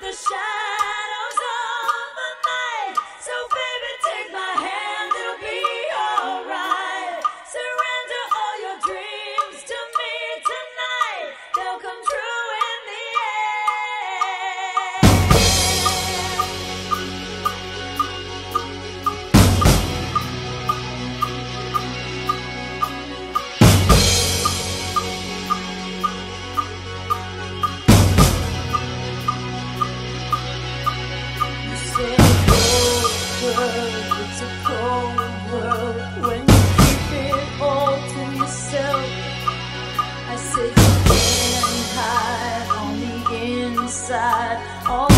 the shadows of the night. So baby, take my hand, it'll be alright. Surrender all your dreams to me tonight. They'll come true in the it's a cold world when you keep it all to yourself. I said you can't hide on the inside. All